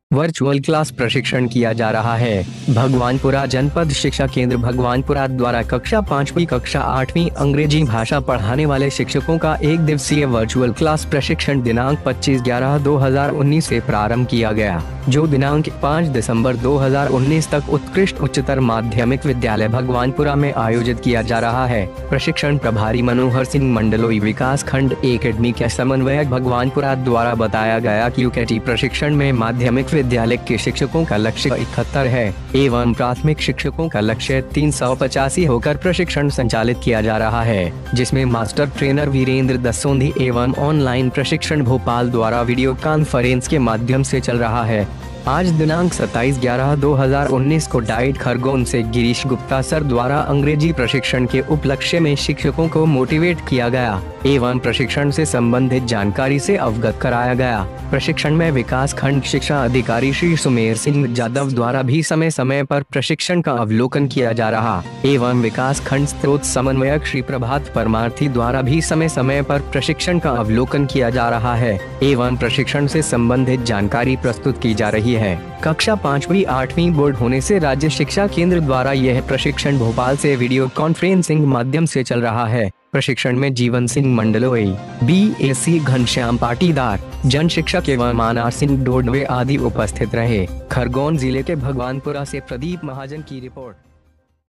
Virtual class प्रशिक्षण किया जा रहा है। भगवानपुरा जनपद शिक्षा केंद्र भगवानपुरा द्वारा कक्षा 5वीं कक्षा 8वीं अंग्रेजी भाषा पढ़ाने वाले शिक्षकों का 1 दिवसीय वर्चुअल क्लास प्रशिक्षण दिनांक 25/11/2019 से प्रारंभ किया गया, जो दिनांक 5 दिसंबर 2019 तक उत्कृष्ट उच्चतर माध्यमिक विद्यालय भगवानपुरा में आयोजित किया जा रहा है। प्रशिक्षण प्रभारी मनोहर सिंह मंडलोई विकास खंड एकेडमी के समन्वयक भगवानपुरा द्वारा बताया गया कि यूकेटी प्रशिक्षण में माध्यमिक विद्यालय के शिक्षकों का लक्ष्य 71 है एवं प्राथमिक शिक्षकों का लक्ष्य 385 होकर प्रशिक्षण संचालित किया जा रहा है, जिसमें मास्टर ट्रेनर वीरेंद्र दसोंधी एवं ऑनलाइन प्रशिक्षण भोपाल द्वारा वीडियो कॉन्फ्रेंस के माध्यम से चल रहा है। आज दिनांक 27/11/2019 को डाइट खरगोन से गिरीश गुप्ता सर द्वारा अंग्रेजी प्रशिक्षण के उपलक्ष्य में शिक्षकों को मोटिवेट किया गया एवं प्रशिक्षण से संबंधित जानकारी से अवगत कराया गया। प्रशिक्षण में विकास खंड शिक्षा अधिकारी श्री सुमेर सिंह यादव द्वारा भी समय समय पर प्रशिक्षण का अवलोकन किया जा रहा एवं विकास खंड स्रोत समन्वयक श्री प्रभात परमार्थी द्वारा भी समय समय पर प्रशिक्षण का अवलोकन किया जा रहा है एवं प्रशिक्षण से संबंधित जानकारी प्रस्तुत की जा रही है। कक्षा 5वीं 8वीं बोर्ड होने से राज्य शिक्षा केंद्र द्वारा यह प्रशिक्षण भोपाल से वीडियो कॉन्फ्रेंसिंग माध्यम से चल रहा है। प्रशिक्षण में जीवन सिंह मंडलोई, BAC घनश्याम पाटीदार, जन शिक्षक एवं माना सिंह डोडवे आदि उपस्थित रहे। खरगोन जिले के भगवानपुरा से प्रदीप महाजन की रिपोर्ट।